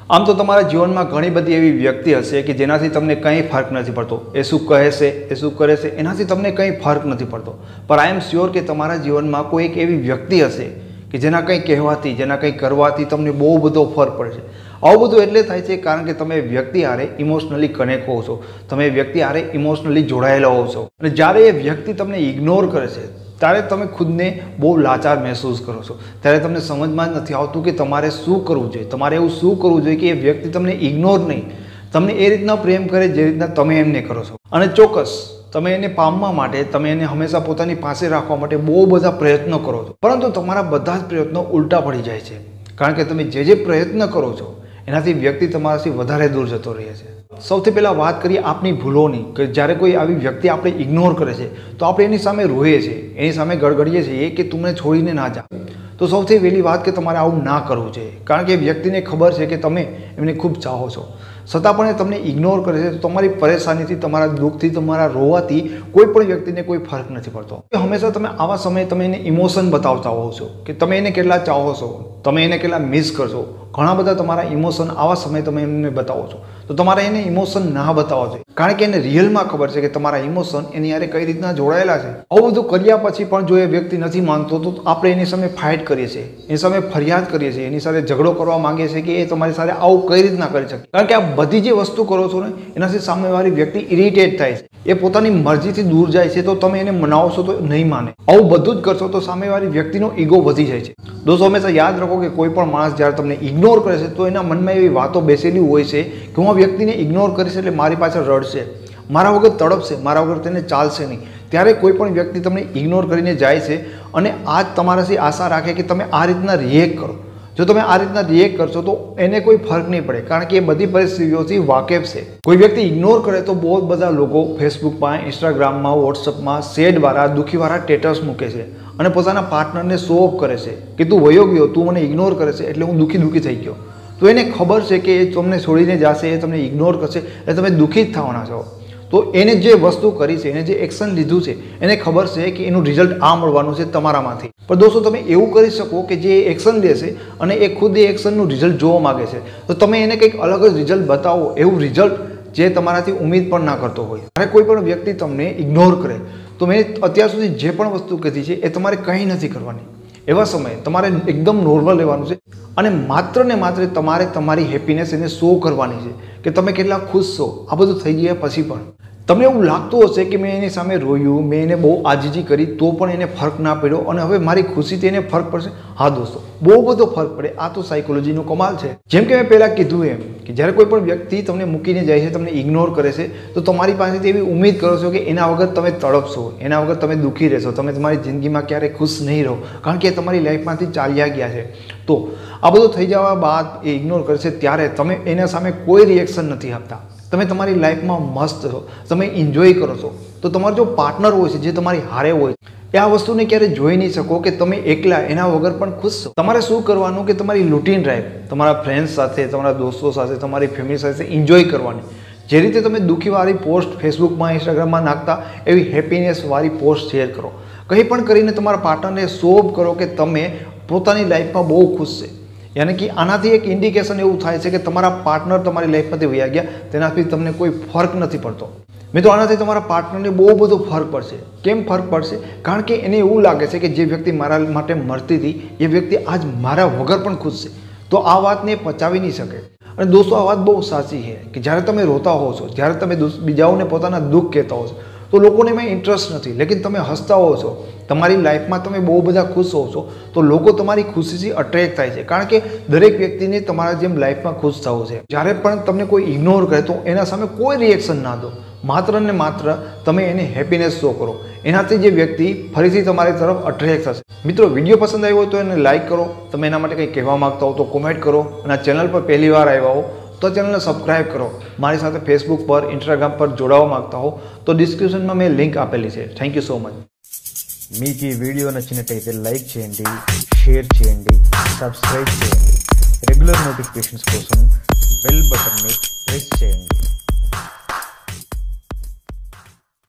આમ તો તમારા જીવનમાં ઘણી બધી એવી વ્યક્તિ હશે કે જેનાથી તમને કંઈ ફરક નથી પડતો, એ શું કહે છે, એ શું કરે છે, એનાથી તમને કંઈ ફરક નથી પડતો. પણ આઈ એમ શ્યોર કે તમારા જીવનમાં કોઈ એક એવી વ્યક્તિ હશે કે જેના કંઈ કહેવાથી, જેના કંઈ કરવાથી તમને બહુ બધો ફરક પડે છે. આવું બધું એટલે થાય છે કારણ કે તમે વ્યક્તિ હારે ઇમોશનલી કનેક્ટ હો છો, તમે વ્યક્તિ હારે ઇમોશનલી જોડાયેલા હો છો. અને જ્યારે એ વ્યક્તિ તમને ઇગ્નોર કરે છે ત્યારે તમે ખુદને બહુ લાચાર મહેસૂસ કરો છો. ત્યારે તમને સમજમાં જ નથી આવતું કે તમારે શું કરવું જોઈએ, તમારે એવું શું કરવું જોઈએ કે એ વ્યક્તિ તમને ઇગ્નોર નહીં, તમને એ રીતના પ્રેમ કરે જે રીતના તમે એમને કરો છો. અને ચોક્કસ તમે એને પામવા માટે, તમે એને હંમેશા પોતાની પાસે રાખવા માટે બહુ બધા પ્રયત્નો કરો છો, પરંતુ તમારા બધા જ પ્રયત્નો ઉલટા પડી જાય છે. કારણ કે તમે જે પ્રયત્ન કરો છો એનાથી વ્યક્તિ તમારાથી વધારે દૂર જતો રહે છે. સૌથી પહેલાં વાત કરીએ આપણી ભૂલોની, કે જ્યારે કોઈ આવી વ્યક્તિ આપણે ઇગ્નોર કરે છે તો આપણે એની સામે રોઈએ છીએ, એની સામે ગડગડીએ છીએ કે તું મને છોડીને ના જા. તો સૌથી પહેલી વાત કે તમારે આવું ના કરવું જોઈએ, કારણ કે વ્યક્તિને ખબર છે કે તમે એમને ખૂબ ચાહો છો, છતાં પણ એ તમને ઇગ્નોર કરે છે. તો તમારી પરેશાનીથી, તમારા દુઃખથી, તમારા રોવાથી કોઈ પણ વ્યક્તિને કોઈ ફરક નથી પડતો. હંમેશા તમે આવા સમયે તમે એને ઇમોશન બતાવતા હોવ છો કે તમે એને કેટલા ચાહો છો, તમે એને કેટલા મિસ કરશો. ઘણા બધા તમારા ઇમોશન આવા સમયે તમે એમને બતાવો છો. તો તમારે એને ઇમોશન ના બતાવવા જોઈએ, કારણ કે એને રિયલમાં ખબર છે કે તમારા ઇમોશન એની યારે કઈ રીતના જોડાયેલા છે. આવું બધું કર્યા પછી પણ જો એ વ્યક્તિ નથી માનતો તો આપણે એની સામે ફાઇટ કરીએ છીએ, એની સામે ફરિયાદ કરીએ છીએ, એની સાથે ઝઘડો કરવા માંગીએ છીએ કે એ તમારી સાથે આવું કઈ રીતના કરી શકે. કારણ કે આ બધી જે વસ્તુ કરો છો ને એનાથી સામેવાળી વ્યક્તિ ઇરિટેટ થાય છે, એ પોતાની મરજીથી દૂર જાય છે. તો તમે એને મનાવશો તો નહીં માને. આવું બધું જ કરશો તો સામેવાળી વ્યક્તિનો ઈગો વધી જાય છે. દોસ્તો હંમેશા યાદ રાખો કે કોઈ પણ માણસ જ્યારે તમને ઇગ્નોર કરે છે તો એના મનમાં એવી વાતો બેસેલી હોય છે કે હું આ વ્યક્તિને ઇગ્નોર કરીશ એટલે મારી પાછળ રડશે, મારા વગર તડપશે, મારા વગર તેને ચાલશે નહીં. ત્યારે કોઈ પણ વ્યક્તિ તમને ઇગ્નોર કરીને જાય છે અને આ તમારાથી આશા રાખે કે તમે આ રીતના રિએક્ટ કરો. જો તમે આ રીતના રિએક્ટ કરશો તો એને કોઈ ફરક નહીં પડે, કારણ કે એ બધી પરિસ્થિતિઓથી વાકેફ છે. કોઈ વ્યક્તિ ઇગ્નોર કરે તો બહુ બધા લોકો ફેસબુકમાં, ઇન્સ્ટાગ્રામમાં, વોટ્સઅપમાં સેડવાળા, દુઃખીવાળા સ્ટેટસ મૂકે છે અને પોતાના પાર્ટનરને શો ઓફ કરે છે કે તું વયો ગયો, તું મને ઇગ્નોર કરે છે એટલે હું દુઃખી થઈ ગયો. તો એને ખબર છે કે એ તમને છોડીને જશે, એ તમને ઇગ્નોર કરશે એટલે તમે દુઃખી જ થવાના છો. તો એને જે વસ્તુ કરી છે, એને જે એક્શન લીધું છે, એને ખબર છે કે એનું રિઝલ્ટ આ મળવાનું છે તમારામાંથી. પણ દોસ્તો તમે એવું કરી શકો કે જે એક્શન લેશે અને એ ખુદ એ એક્શનનું રિઝલ્ટ જોવા માગે છે તો તમે એને કંઈક અલગ જ રિઝલ્ટ બતાવો, એવું રિઝલ્ટ જે તમારાથી ઉમ્મીદ પણ ના કરતો હોય. જ્યારે કોઈ પણ વ્યક્તિ તમને ઇગ્નોર કરે તો મેં અત્યાર સુધી જે પણ વસ્તુ કીધી છે એ તમારે કંઈ નથી કરવાની. એવા સમયે તમારે એકદમ નોર્મલ રહેવાનું છે અને માત્ર ને માત્ર તમારે તમારી હેપીનેસ એને શો કરવાની છે કે તમે કેટલા ખુશ છો. આ બધું થઈ ગયા પછી પણ તમને એવું લાગતું હશે કે મેં એની સામે રોયું, મેં એને બહુ આજીજી કરી તો પણ એને ફરક ના પડ્યો અને હવે મારી ખુશીથી એને ફરક પડશે. હા દોસ્તો, બહુ બધો ફરક પડે. આ તો સાયકોલોજીનો કમાલ છે. જેમ કે મેં પહેલાં કીધું એમ કે જ્યારે કોઈ પણ વ્યક્તિ તમને મૂકીને જાય છે, તમને ઇગ્નોર કરે છે તો તમારી પાસેથી એવી ઉમ્મીદ કરો છો કે એના વગર તમે તડપશો, એના વગર તમે દુઃખી રહેશો, તમે તમારી જિંદગીમાં ક્યારેય ખુશ નહીં રહો, કારણ કે તમારી લાઈફમાંથી ચાલ્યા ગયા છે. તો આ બધું થઈ જવા બાદ એ ઇગ્નોર કરે છે ત્યારે તમે એના સામે કોઈ રિએક્શન નથી આપતા. તમે તમારી લાઈફમાં મસ્ત છો, તમે એન્જોય કરો છો. તો તમારો જો પાર્ટનર હોય છે, જે તમારી હારે હોય છે, એ આ વસ્તુને ક્યારે જોઈ નહીં શકો કે તમે એકલા એના વગર પણ ખુશ છો. તમારે શું કરવાનું કે તમારી રૂટીન લાઈફ તમારા ફ્રેન્ડ્સ સાથે, તમારા દોસ્તો સાથે, તમારી ફેમિલી સાથે એન્જોય કરવાની. જે રીતે તમે દુઃખીવાળી પોસ્ટ ફેસબુકમાં, ઇન્સ્ટાગ્રામમાં નાખતા એવી હેપીનેસવાળી પોસ્ટ શેર કરો. કંઈ પણ કરીને તમારા પાર્ટનરને શો ઓફ કરો કે તમે પોતાની લાઈફમાં બહુ ખુશ છે. યાની કે આનાથી એક ઇન્ડિકેશન એવું થાય છે કે તમારા પાર્ટનર તમારી લાઈફમાંથી વયા ગયા, તેનાથી તમને કોઈ ફરક નથી પડતો. મિત્રો આનાથી તમારા પાર્ટનરને બહુ બધો ફરક પડશે. કેમ ફરક પડશે? કારણ કે એને એવું લાગે છે કે જે વ્યક્તિ મારા માટે મરતી હતી એ વ્યક્તિ આજ મારા વગર પણ ખુશ છે. તો આ વાતને પચાવી નહીં શકે. અને દોસ્તો આ વાત બહુ સાચી છે કે જ્યારે તમે રોતા હો છો, જ્યારે તમે બીજાઓને પોતાના દુઃખ કહેતા હો છો તો લોકોને એમાં ઇન્ટરેસ્ટ નથી, લેકિન તમે હસતા હો છો, તમારી લાઈફમાં તમે બહુ બધા ખુશ હો છો તો લોકો તમારી ખુશીથી અટ્રેક્ટ થાય છે. કારણ કે દરેક વ્યક્તિને તમારા જેમ લાઈફમાં ખુશ થવું છે. જ્યારે પણ તમને કોઈ ઇગ્નોર કરે તો એના સામે કોઈ રિએક્શન ના દો, માત્ર ને માત્ર તમે એને હેપીનેસ શો કરો. એનાથી જે વ્યક્તિ ફરીથી તમારી તરફ અટ્રેક્ટ થશે. મિત્રો વિડીયો પસંદ આવ્યો હોય તો એને લાઇક કરો, તમે એના માટે કંઈ કહેવા માગતા હો તો કોમેન્ટ કરો, અને આ ચેનલ પર પહેલી વાર આવ્યા હો તો ચેનલને સબસ્ક્રાઇબ કરો. મારી સાથે ફેસબુક પર, ઇન્સ્ટાગ્રામ પર જોડાવા માંગતા హో તો డిస్క్రిప్షన్లో મેં లింక్ આપેલી છે. Thank you so much. మీకు ఈ వీడియో నచ్చినట్టయితే లైక్ చేయండి, షేర్ చేయండి, సబ్స్క్రైబ్ చేయండి. రెగ్యులర్ నోటిఫికేషన్స్ కోసం బెల్ బటన్ని ప్రెస్ చేయండి.